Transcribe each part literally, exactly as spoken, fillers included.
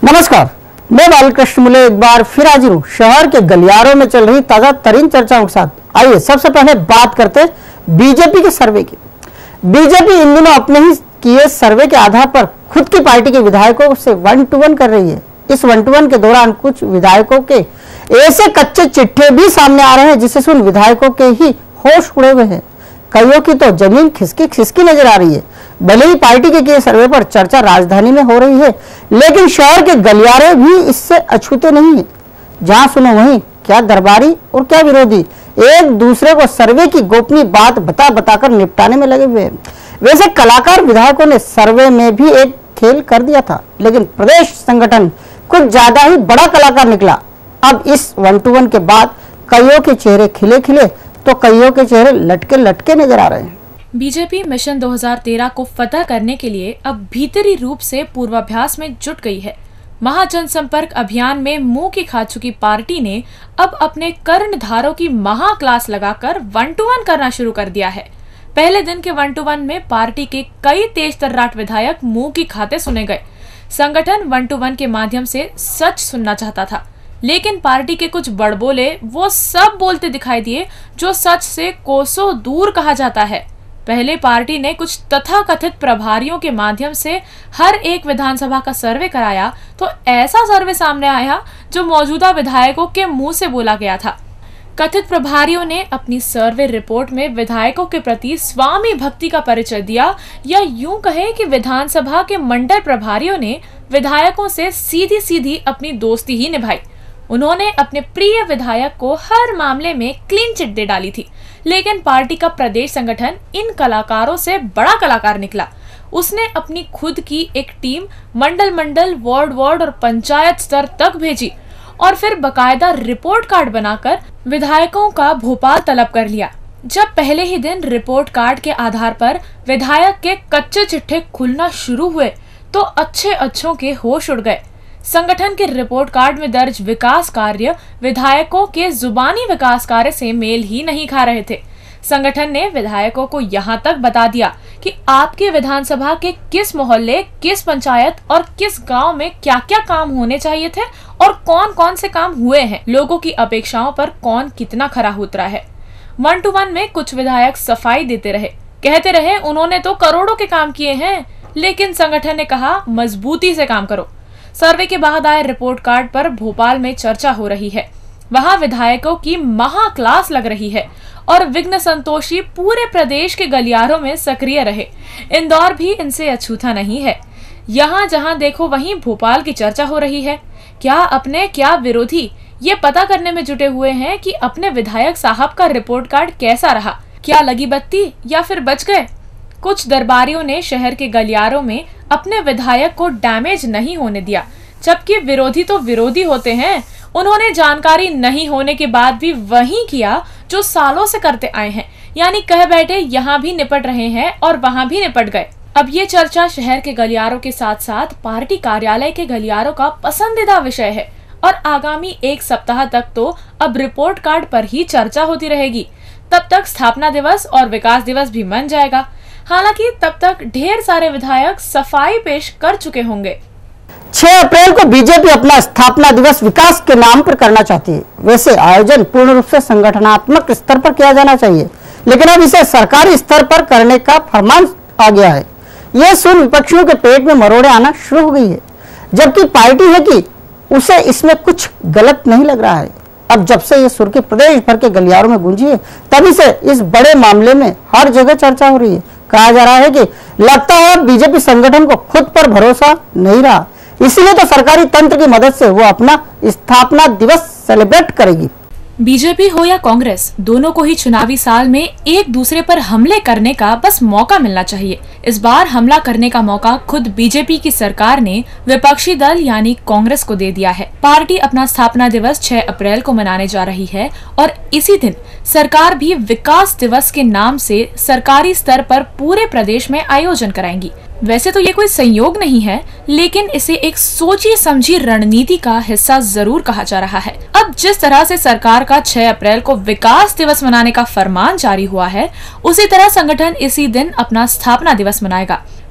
नमस्कार, मैं बालकृष्ण मुले एक बार फिर हाजिर हूँ शहर के गलियारों में चल रही ताजा तरीन चर्चाओं के साथ। आइए सबसे पहले बात करते हैं बीजेपी के सर्वे की। बीजेपी इन दिनों अपने ही किए सर्वे के आधार पर खुद की पार्टी के विधायकों से वन टू वन कर रही है। इस वन टू वन के दौरान कुछ विधायकों के ऐसे कच्चे चिट्ठे भी सामने आ रहे हैं जिससे सुन विधायकों के ही होश उड़े हुए हैं। कईयों की तो जमीन खिसकी खिसकी नजर आ रही है। भले ही पार्टी के किए सर्वे पर चर्चा राजधानी में हो रही है, लेकिन शहर के गलियारे भी इससे अछूते नहीं है। जहां सुनो वहीं क्या दरबारी और क्या विरोधी एक दूसरे को सर्वे की गोपनीय बात बता बताकर निपटाने में लगे हुए हैं। वैसे कलाकार विधायकों ने सर्वे में भी एक खेल कर दिया था, लेकिन प्रदेश संगठन कुछ ज्यादा ही बड़ा कलाकार निकला। अब इस वन टू वन के बाद कईयों के चेहरे खिले खिले तो कईयों के चेहरे लटके लटके नजर आ रहे हैं। बीजेपी मिशन दो हज़ार तेरह को फतह करने के लिए अब भीतरी रूप से पूर्वाभ्यास में जुट गई है। महाजनसंपर्क अभियान में मुंह की खा चुकी पार्टी ने अब अपने कर्णधारों की महा क्लास लगाकर वन टू वन करना शुरू कर दिया है। पहले दिन के वन टू वन में पार्टी के कई तेज तर्राट विधायक मुंह की खाते सुने गए। संगठन वन टू वन के माध्यम से सच सुनना चाहता था, लेकिन पार्टी के कुछ बड़बोले वो सब बोलते दिखाई दिए जो सच से कोसों दूर कहा जाता है। पहले पार्टी ने कुछ तथाकथित प्रभारियों के माध्यम से हर एक विधानसभा का सर्वे कराया, तो ऐसा सर्वे सामने आया जो मौजूदा विधायकों के मुंह से बोला गया था। कथित प्रभारियों ने अपनी सर्वे रिपोर्ट में विधायकों के प्रति स्वामी भक्ति का परिचय दिया, या यूं कहे कि विधानसभा के मंडल प्रभारियों ने विधायकों से सीधी सीधी अपनी दोस्ती ही निभाई। उन्होंने अपने प्रिय विधायक को हर मामले में क्लीन चिट दे डाली थी, लेकिन पार्टी का प्रदेश संगठन इन कलाकारों से बड़ा कलाकार निकला। उसने अपनी खुद की एक टीम मंडल मंडल, वार्ड वार्ड और पंचायत स्तर तक भेजी और फिर बकायदा रिपोर्ट कार्ड बनाकर विधायकों का भोपाल तलब कर लिया। जब पहले ही दिन रिपोर्ट कार्ड के आधार पर विधायक के कच्चे चिट्ठे खुलना शुरू हुए तो अच्छे अच्छों के होश उड़ गए। संगठन के रिपोर्ट कार्ड में दर्ज विकास कार्य विधायकों के जुबानी विकास कार्य से मेल ही नहीं खा रहे थे। संगठन ने विधायकों को यहाँ तक बता दिया कि आपके विधानसभा के किस मोहल्ले, किस पंचायत और किस गांव में क्या क्या काम होने चाहिए थे और कौन कौन से काम हुए हैं, लोगों की अपेक्षाओं पर कौन कितना खरा उतरा है। वन टू वन में कुछ विधायक सफाई देते रहे, कहते रहे उन्होंने तो करोड़ों के काम किए हैं, लेकिन संगठन ने कहा मजबूती से काम करो। सर्वे के बाद आए रिपोर्ट कार्ड पर भोपाल में चर्चा हो रही है। वहां विधायकों की महा क्लास लग रही है और विघ्न संतोषी पूरे प्रदेश के गलियारों में सक्रिय रहे। इंदौर भी इनसे अछूता नहीं है। यहाँ जहाँ देखो वहीं भोपाल की चर्चा हो रही है। क्या अपने क्या विरोधी ये पता करने में जुटे हुए हैं कि अपने विधायक साहब का रिपोर्ट कार्ड कैसा रहा, क्या लगी बत्ती या फिर बच गए। कुछ दरबारियों ने शहर के गलियारों में अपने विधायक को डैमेज नहीं होने दिया, जबकि विरोधी तो विरोधी होते हैं। उन्होंने जानकारी नहीं होने के बाद भी वही किया जो सालों से करते आए हैं, यानी कह बैठे यहाँ भी निपट रहे हैं और वहाँ भी निपट गए। अब ये चर्चा शहर के गलियारों के साथ साथ पार्टी कार्यालय के गलियारों का पसंदीदा विषय है और आगामी एक सप्ताह तक तो अब रिपोर्ट कार्ड पर ही चर्चा होती रहेगी। तब तक स्थापना दिवस और विकास दिवस भी मन जाएगा। हालांकि तब तक ढेर सारे विधायक सफाई पेश कर चुके होंगे। छह अप्रैल को बीजेपी अपना स्थापना दिवस विकास के नाम पर करना चाहती है। वैसे आयोजन पूर्ण रूप से संगठनात्मक स्तर पर किया जाना चाहिए, लेकिन अब इसे सरकारी स्तर पर करने का फरमान आ गया है। यह सुन विपक्षियों के पेट में मरोड़े आना शुरू हो गई है, जबकि पार्टी है कि उसे इसमें कुछ गलत नहीं लग रहा है। अब जब से ये सुर्खी प्रदेश भर के गलियारों में गूंजी है, तभी से इस बड़े मामले में हर जगह चर्चा हो रही है। कहा जा रहा है कि लगता है बीजेपी संगठन को खुद पर भरोसा नहीं रहा, इसलिए तो सरकारी तंत्र की मदद से वो अपना स्थापना दिवस सेलिब्रेट करेगी। बीजेपी हो या कांग्रेस, दोनों को ही चुनावी साल में एक दूसरे पर हमले करने का बस मौका मिलना चाहिए। इस बार हमला करने का मौका खुद बीजेपी की सरकार ने विपक्षी दल यानी कांग्रेस को दे दिया है। पार्टी अपना स्थापना दिवस छह अप्रैल को मनाने जा रही है और इसी दिन सरकार भी विकास दिवस के नाम से सरकारी स्तर पर पूरे प्रदेश में आयोजन कराएंगी। वैसे तो ये कोई संयोग नहीं है, लेकिन इसे एक सोची समझी रणनीति का हिस्सा जरूर कहा जा रहा है। अब जिस तरह से सरकार का छह अप्रैल को विकास दिवस मनाने का फरमान जारी हुआ है, उसी तरह संगठन इसी दिन अपना स्थापना दिवस मनाएगा।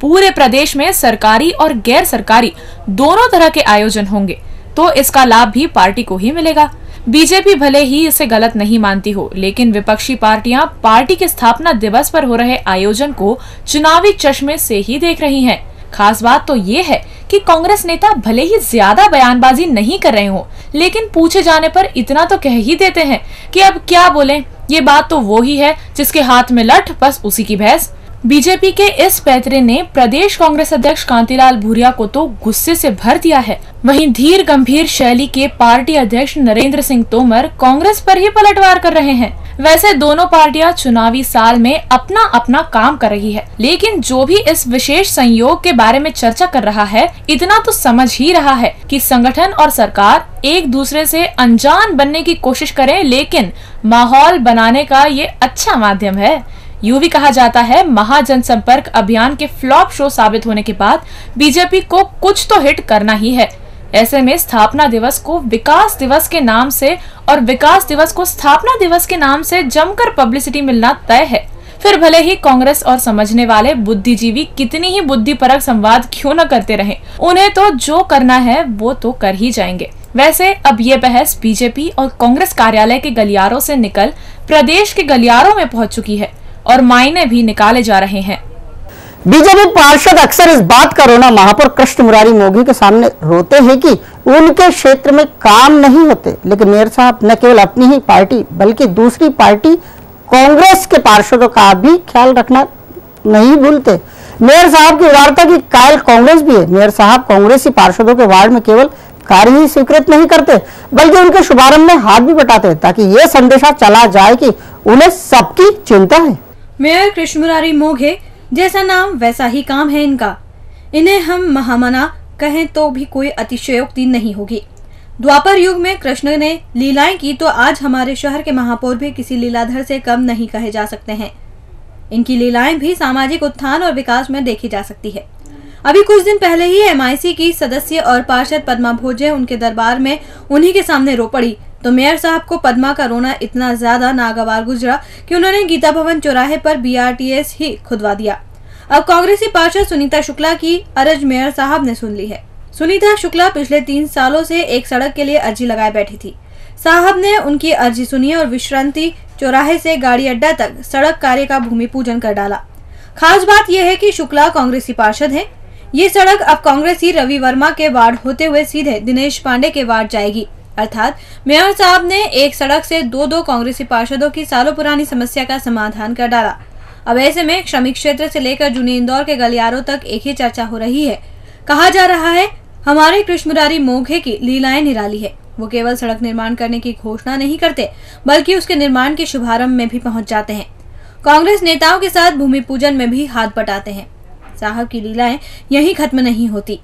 पूरे प्रदेश में सरकारी और गैर सरकारी दोनों तरह के आयोजन होंगे तो इसका लाभ भी पार्टी को ही मिलेगा। बीजेपी भले ही इसे गलत नहीं मानती हो, लेकिन विपक्षी पार्टियां पार्टी के स्थापना दिवस पर हो रहे आयोजन को चुनावी चश्मे से ही देख रही हैं। खास बात तो ये है कि कांग्रेस नेता भले ही ज्यादा बयानबाजी नहीं कर रहे हो, लेकिन पूछे जाने पर इतना तो कह ही देते हैं कि अब क्या बोलें, ये बात तो वो ही है जिसके हाथ में लठ बस उसी की भैंस। बीजेपी के इस पैतरे ने प्रदेश कांग्रेस अध्यक्ष कांतिलाल भूरिया को तो गुस्से से भर दिया है। वहीं धीर गंभीर शैली के पार्टी अध्यक्ष नरेंद्र सिंह तोमर कांग्रेस पर ही पलटवार कर रहे हैं। वैसे दोनों पार्टियां चुनावी साल में अपना अपना काम कर रही है, लेकिन जो भी इस विशेष संयोग के बारे में चर्चा कर रहा है, इतना तो समझ ही रहा है कि संगठन और सरकार एक दूसरे से अनजान बनने की कोशिश करें, लेकिन माहौल बनाने का ये अच्छा माध्यम है। यूं भी कहा जाता है, महाजनसंपर्क अभियान के फ्लॉप शो साबित होने के बाद बीजेपी को कुछ तो हिट करना ही है। ऐसे में स्थापना दिवस को विकास दिवस के नाम से और विकास दिवस को स्थापना दिवस के नाम से जमकर पब्लिसिटी मिलना तय है। फिर भले ही कांग्रेस और समझने वाले बुद्धिजीवी कितनी ही बुद्धिपरक संवाद क्यों न करते रहें, उन्हें तो जो करना है वो तो कर ही जाएंगे। वैसे अब ये बहस बीजेपी और कांग्रेस कार्यालय के गलियारों से निकल प्रदेश के गलियारों में पहुंच चुकी है और मायने भी निकाले जा रहे हैं। बीजेपी पार्षद अक्सर इस बात का रोना महापौर कृष्ण मुरारी मोघी के सामने रोते हैं कि उनके क्षेत्र में काम नहीं होते, लेकिन मेयर साहब न केवल अपनी ही पार्टी बल्कि दूसरी पार्टी कांग्रेस के पार्षदों का भी ख्याल रखना नहीं भूलते। मेयर साहब की उदारता की कायल कांग्रेस भी है। मेयर साहब कांग्रेसी पार्षदों के वार्ड में केवल कार्य ही स्वीकृत नहीं करते, बल्कि उनके शुभारंभ में हाथ भी बटाते, ताकि ये संदेशा चला जाए कि उन्हें सबकी चिंता है। मेयर कृष्ण मुरारी मोघे जैसा नाम वैसा ही काम है इनका। इन्हें हम महामना कहें तो भी कोई अतिशयोक्ति नहीं होगी। द्वापर युग में कृष्ण ने लीलाएं की तो आज हमारे शहर के महापौर भी किसी लीलाधर से कम नहीं कहे जा सकते हैं। इनकी लीलाएं भी सामाजिक उत्थान और विकास में देखी जा सकती है। अभी कुछ दिन पहले ही एम आई सी की सदस्य और पार्षद पद्मा भोजे उनके दरबार में उन्हीं के सामने रो पड़ी, तो मेयर साहब को पद्मा का रोना इतना ज्यादा नागवार गुजरा कि उन्होंने गीता भवन चौराहे पर बी आर टी एस ही खुदवा दिया। अब कांग्रेसी पार्षद सुनीता शुक्ला की अर्ज मेयर साहब ने सुन ली है। सुनीता शुक्ला पिछले तीन सालों से एक सड़क के लिए अर्जी लगाए बैठी थी। साहब ने उनकी अर्जी सुनी और विश्रांति चौराहे से गाड़ी अड्डा तक सड़क कार्य का भूमि पूजन कर डाला। खास बात यह है कि शुक्ला कांग्रेसी पार्षद है। ये सड़क अब कांग्रेसी रवि वर्मा के वार्ड होते हुए सीधे दिनेश पांडे के वार्ड जाएगी। अर्थात मेयर साहब ने एक सड़क से दो दो कांग्रेसी पार्षदों की सालों पुरानी समस्या का समाधान कर डाला। अब ऐसे में श्रमिक क्षेत्र से लेकर जूनी इंदौर के गलियारों तक एक ही चर्चा हो रही है। कहा जा रहा है हमारे कृष्ण मुरारी मोघे की लीलाएं निराली है। वो केवल सड़क निर्माण करने की घोषणा नहीं करते, बल्कि उसके निर्माण के शुभारंभ में भी पहुंच जाते हैं। कांग्रेस नेताओं के साथ भूमि पूजन में भी हाथ बटाते हैं। साहब की लीलाएं यहीं खत्म नहीं होती।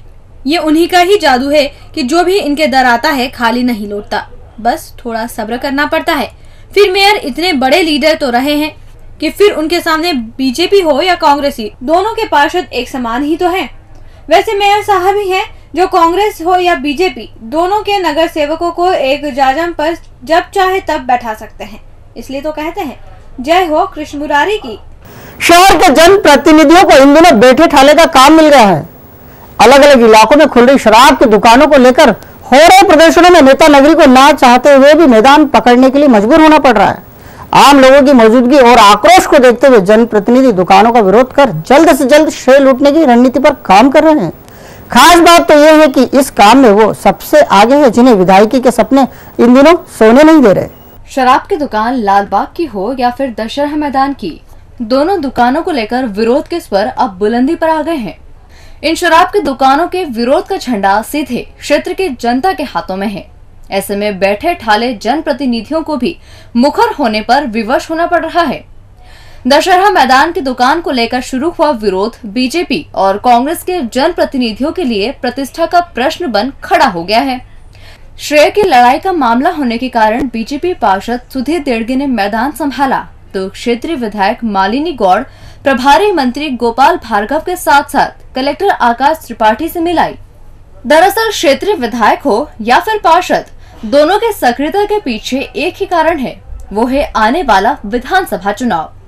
ये उन्हीं का ही जादू है कि जो भी इनके दर आता है खाली नहीं लौटता, बस थोड़ा सब्र करना पड़ता है। फिर मेयर इतने बड़े लीडर तो रहे हैं कि फिर उनके सामने बीजेपी हो या कांग्रेसी, दोनों के पार्षद एक समान ही तो हैं। वैसे मेयर साहब ही हैं जो कांग्रेस हो या बीजेपी, दोनों के नगर सेवकों को एक जाजम पर जब चाहे तब बैठा सकते हैं। इसलिए तो कहते हैं जय हो कृष्ण मुरारी की। शहर के जन प्रतिनिधियों को इन दिनों बैठे ठाले का काम मिल गया है। अलग अलग इलाकों में खुल रही शराब की दुकानों को लेकर हो रहे प्रदर्शनों में नेता नगरी को ना चाहते हुए भी मैदान पकड़ने के लिए मजबूर होना पड़ रहा है। आम लोगों की मौजूदगी और आक्रोश को देखते हुए जनप्रतिनिधि दुकानों का विरोध कर जल्द से जल्द श्रेय लूटने की रणनीति पर काम कर रहे हैं। खास बात तो यह है कि इस काम में वो सबसे आगे है जिन्हें विधायकी के सपने इन दिनों सोने नहीं दे रहे। शराब की दुकान लालबाग की हो या फिर दशहरा मैदान की, दोनों दुकानों को लेकर विरोध के स्वर अब बुलंदी पर आ गए हैं। इन शराब की दुकानों के विरोध का झंडा सीधे क्षेत्र के जनता के हाथों में है। ऐसे में बैठे ठाले जनप्रतिनिधियों को भी मुखर होने पर विवश होना पड़ रहा है। दशहरा मैदान की दुकान को लेकर शुरू हुआ विरोध बीजेपी और कांग्रेस के जनप्रतिनिधियों के लिए प्रतिष्ठा का प्रश्न बन खड़ा हो गया है। श्रेय की लड़ाई का मामला होने के कारण बीजेपी पार्षद सुधीर देड़गे ने मैदान संभाला, तो क्षेत्रीय विधायक मालिनी गौड़ प्रभारी मंत्री गोपाल भार्गव के साथ साथ कलेक्टर आकाश त्रिपाठी से मिलाई। दरअसल क्षेत्रीय विधायक हो या फिर पार्षद, दोनों के सक्रियता के पीछे एक ही कारण है, वो है आने वाला विधानसभा चुनाव।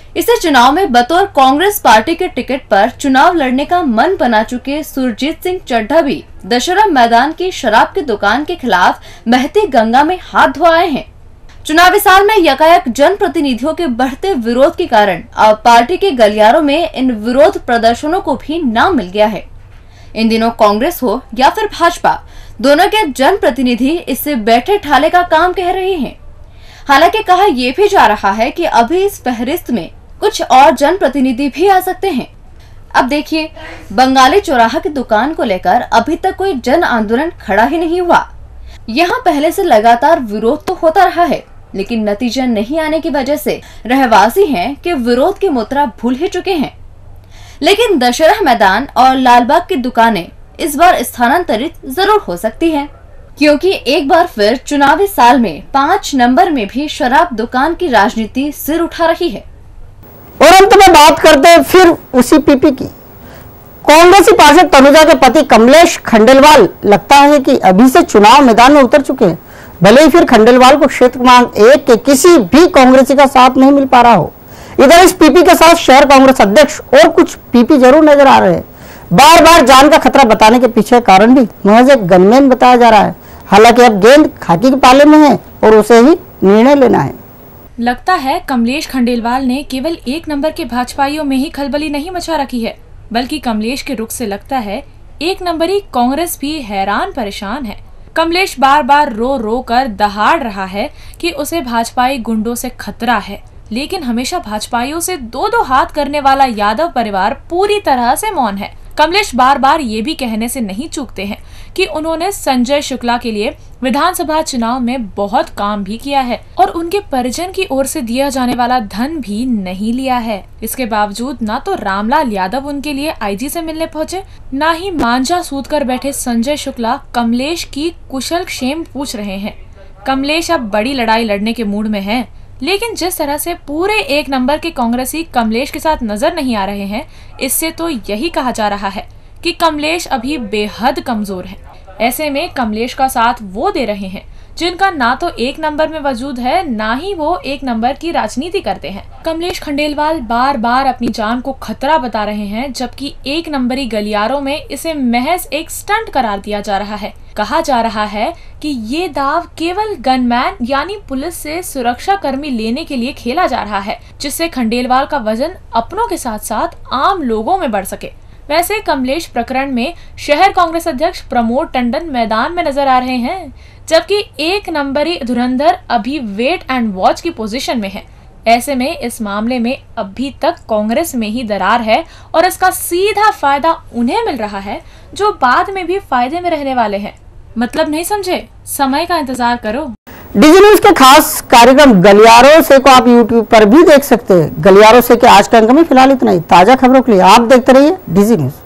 इसे चुनाव में बतौर कांग्रेस पार्टी के टिकट पर चुनाव लड़ने का मन बना चुके सुरजीत सिंह चड्ढा भी दशहरा मैदान की शराब की दुकान के खिलाफ बहती गंगा में हाथ धोआए हैं। चुनावी साल में यकायक जन प्रतिनिधियों के बढ़ते विरोध के कारण अब पार्टी के गलियारों में इन विरोध प्रदर्शनों को भी नाम मिल गया है। इन दिनों कांग्रेस हो या फिर भाजपा, दोनों के जन प्रतिनिधि इससे बैठे ठाले का काम कह रहे हैं। हालांकि कहा यह भी जा रहा है कि अभी इस फहरिस्त में कुछ और जन प्रतिनिधि भी आ सकते हैं। अब देखिए, बंगाली चौराहा की दुकान को लेकर अभी तक कोई जन आंदोलन खड़ा ही नहीं हुआ। यहाँ पहले से लगातार विरोध तो होता रहा है, लेकिन नतीजा नहीं आने की वजह से रहवासी हैं कि विरोध की मुद्रा भूल ही चुके हैं। लेकिन दशहरा मैदान और लालबाग की दुकानें इस बार स्थानांतरित जरूर हो सकती हैं, क्योंकि एक बार फिर चुनावी साल में पाँच नंबर में भी शराब दुकान की राजनीति सिर उठा रही है। और अंत में बात करते हैं फिर उसी पीपी की। कांग्रेसी पार्षद तनुजा के पति कमलेश खंडेलवाल लगता है कि अभी से चुनाव मैदान में उतर चुके हैं, भले ही फिर खंडेलवाल को क्षेत्र क्रमांक एक के किसी भी कांग्रेसी का साथ नहीं मिल पा रहा हो। इधर इस पीपी के साथ शहर कांग्रेस अध्यक्ष और कुछ पीपी जरूर नजर आ रहे हैं। बार बार जान का खतरा बताने के पीछे कारण भी महज एक गनमैन बताया जा रहा है। हालांकि अब गेंद खाकी के पाले में है और उसे ही निर्णय लेना है। लगता है कमलेश खंडेलवाल ने केवल एक नंबर के भाजपाइयों में ही खलबली नहीं मचा रखी है, बल्कि कमलेश के रुख से लगता है एक नंबरी कांग्रेस भी हैरान परेशान है। कमलेश बार बार रो रो कर दहाड़ रहा है कि उसे भाजपाई गुंडों से खतरा है, लेकिन हमेशा भाजपाइयों से दो दो हाथ करने वाला यादव परिवार पूरी तरह से मौन है। कमलेश बार बार ये भी कहने से नहीं चूकते हैं कि उन्होंने संजय शुक्ला के लिए विधानसभा चुनाव में बहुत काम भी किया है और उनके परिजन की ओर से दिया जाने वाला धन भी नहीं लिया है। इसके बावजूद ना तो रामलाल यादव उनके लिए आईजी से मिलने पहुंचे, ना ही मांझा सूद कर बैठे संजय शुक्ला कमलेश की कुशल क्षेम पूछ रहे हैं। कमलेश अब बड़ी लड़ाई लड़ने के मूड में है, लेकिन जिस तरह से पूरे एक नंबर के कांग्रेसी कमलेश के साथ नजर नहीं आ रहे हैं, इससे तो यही कहा जा रहा है कि कमलेश अभी बेहद कमजोर है। ऐसे में कमलेश का साथ वो दे रहे हैं जिनका ना तो एक नंबर में वजूद है, ना ही वो एक नंबर की राजनीति करते हैं। कमलेश खंडेलवाल बार बार अपनी जान को खतरा बता रहे हैं, जबकि एक नंबरी गलियारों में इसे महज एक स्टंट करार दिया जा रहा है। कहा जा रहा है कि ये दाव केवल गनमैन यानी पुलिस से सुरक्षा कर्मी लेने के लिए खेला जा रहा है, जिससे खंडेलवाल का वजन अपनों के साथ साथ आम लोगों में बढ़ सके। वैसे कमलेश प्रकरण में शहर कांग्रेस अध्यक्ष प्रमोद टंडन मैदान में नजर आ रहे हैं, जबकि एक नंबरी धुरंधर अभी वेट एंड वॉच की पोजीशन में है। ऐसे में इस मामले में अभी तक कांग्रेस में ही दरार है और इसका सीधा फायदा उन्हें मिल रहा है जो बाद में भी फायदे में रहने वाले हैं। मतलब नहीं समझे? समय का इंतजार करो। डीजी न्यूज के खास कार्यक्रम गलियारों से को आप यूट्यूब पर भी देख सकते हैं। गलियारों से के आज के अंक में फिलहाल इतना ही। ताजा खबरों के लिए आप देखते रहिए डीजी न्यूज।